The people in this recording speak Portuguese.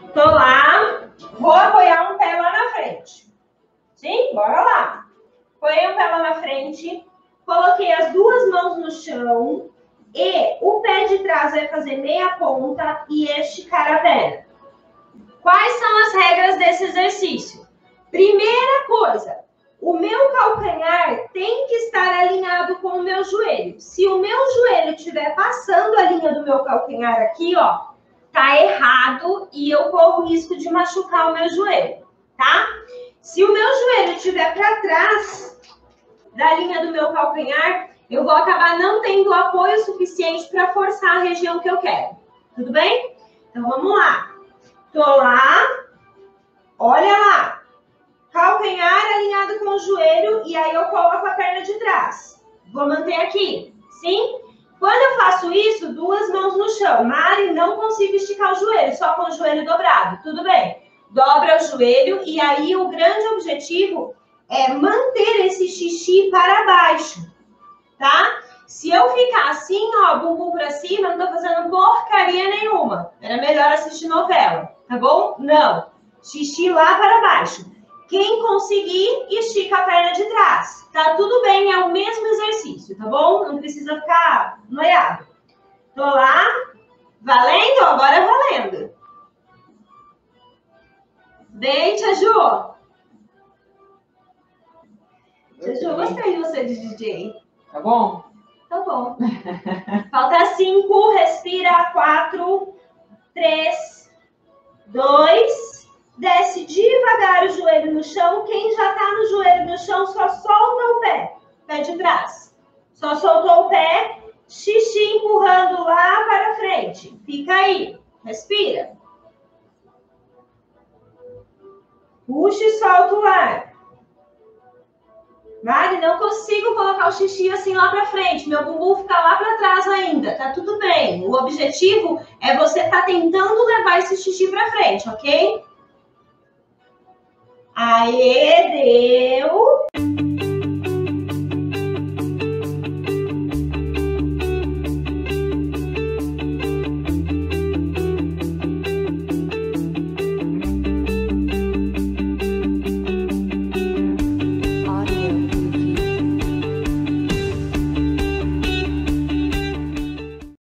Tô lá, vou apoiar um pé lá na frente. Sim? Bora lá. Apoiei um pé lá na frente, coloquei as duas mãos no chão e o pé de trás vai fazer meia ponta e esticar a perna. Quais são as regras desse exercício? Primeira coisa, o meu calcanhar tem que estar alinhado com o meu joelho. Se o meu joelho estiver passando a linha do meu calcanhar aqui, ó, tá errado e eu corro o risco de machucar o meu joelho, tá? Se o meu joelho estiver para trás da linha do meu calcanhar, eu vou acabar não tendo apoio suficiente para forçar a região que eu quero. Tudo bem? Então vamos lá. Tô lá, olha lá. Calcanhar alinhado com o joelho e aí eu coloco a perna de trás. Vou manter aqui, sim? Quando eu faço isso, duas mãos no chão. Mari, não consigo esticar o joelho, só com o joelho dobrado. Tudo bem. Dobra o joelho e aí o grande objetivo é manter esse xixi para baixo, tá? Se eu ficar assim, ó, bumbum pra cima, não tô fazendo porcaria nenhuma. Era melhor assistir novela, tá bom? Não. Xixi lá para baixo. Quem conseguir, estica a perna de trás. Tá tudo bem, é o mesmo exercício, tá bom? Não precisa ficar noiado. Tô lá. Valendo? Agora é valendo. Bem, Tia Ju. Tia Ju, gostei de você de DJ. Tá bom? Tá bom. Falta 5, respira. 4, 3, 2. Desce devagar o joelho no chão. Quem já tá no joelho no chão, só solta o pé. Pé de trás. Só soltou o pé. Xixi empurrando lá para frente. Fica aí. Respira. Puxa e solta o ar. Mari, não consigo colocar o xixi assim lá para frente. Meu bumbum fica lá para trás ainda. Tá tudo bem. O objetivo é você estar tentando levar esse xixi para frente, ok? Aê, deu.